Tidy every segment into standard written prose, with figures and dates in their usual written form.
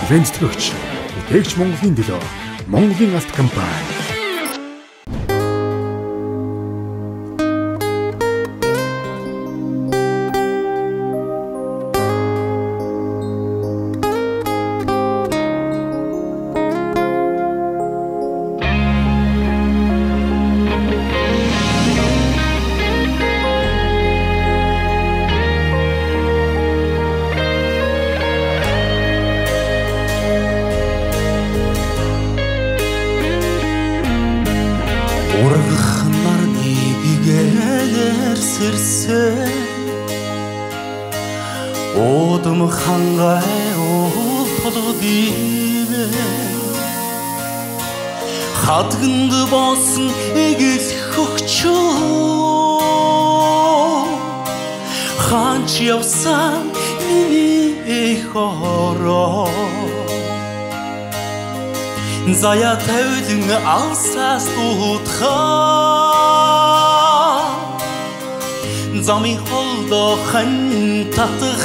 брэнд төлөвч, Дээгч Монголын төлөө Монголын алт компани. Ургахнар небигээр сэрсэ Одом хангай олдивэ Хатганд болсон эгэл хөгчөө Ханч явсан миний хороо Зая тавилан алсаас дуудахаа Замын холдоо хан татах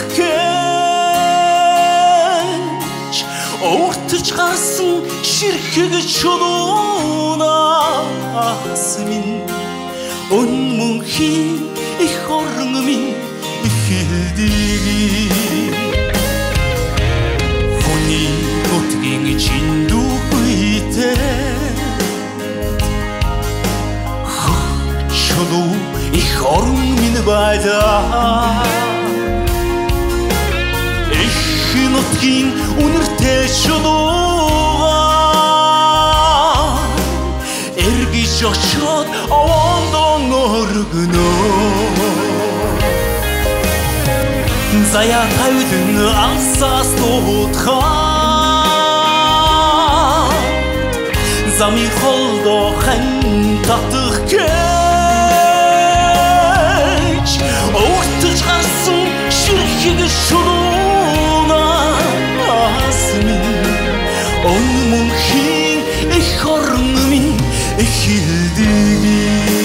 гэж Өөртөж гарсан ширхэг чулуунаас минь Өн мөнхийн их орон минь ихэлдэг Хүний нутгийн чиндүү Чулуу их орон минь байлаа Их нутгийн үнэртэй чулуугаа эргэж очоод овондон өргөнөө Зая тавилан алсаас дуудахаа Замын холдоо хан татах гэж Өөртөж гарсан ширхэг чулуунаас минь Өн мөнхийн их орон минь ихэлдэг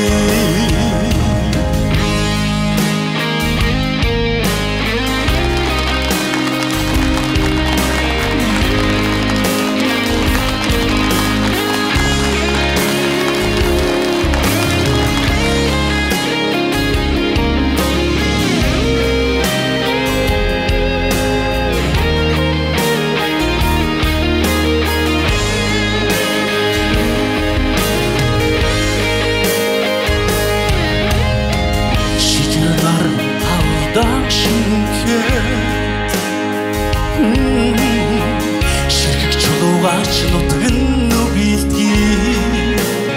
Ширхэг чулуугаач нутгэн нүгэлтгий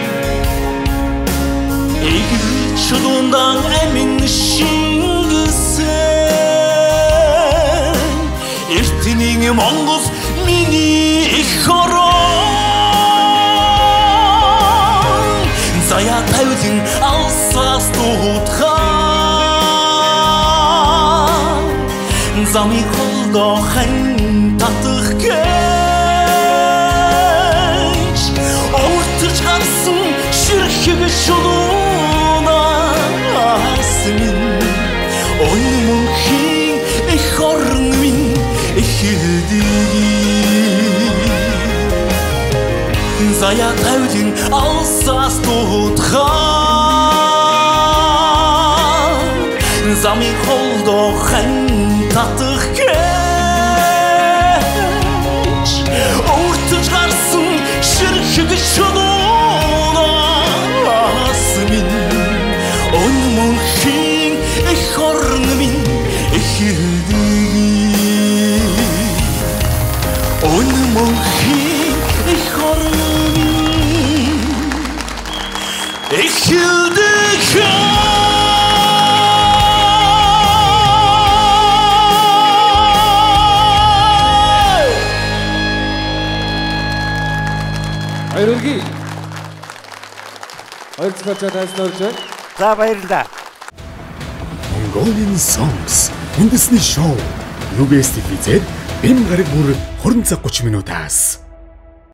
Эгэр чулуундан амин шингэсэн Эртний Монгол миний их орон Зая тавилан алсаас дуудахаа Замын холдоо хан татах гэж Өөртөж гарсан ширхэг чулуунаас минь Өн мөнхийн их орон минь ихэлдэг Зая тавилан алсаас дуудахаа Замын холдоо хан татах гэж Өөртөж гарсан ширхэг чулуунаас минь Өн мөнхийн их орон минь ихэлдэг Өн мөнхийн их орон минь ихэлдэг Баярлалаа. Ойрцгоочод хайснаарч. За баярлалаа. Mongolian Songs үндэсний шоу UBS TV-ээр бэм гараг бүр 20 цаг 30 минутаас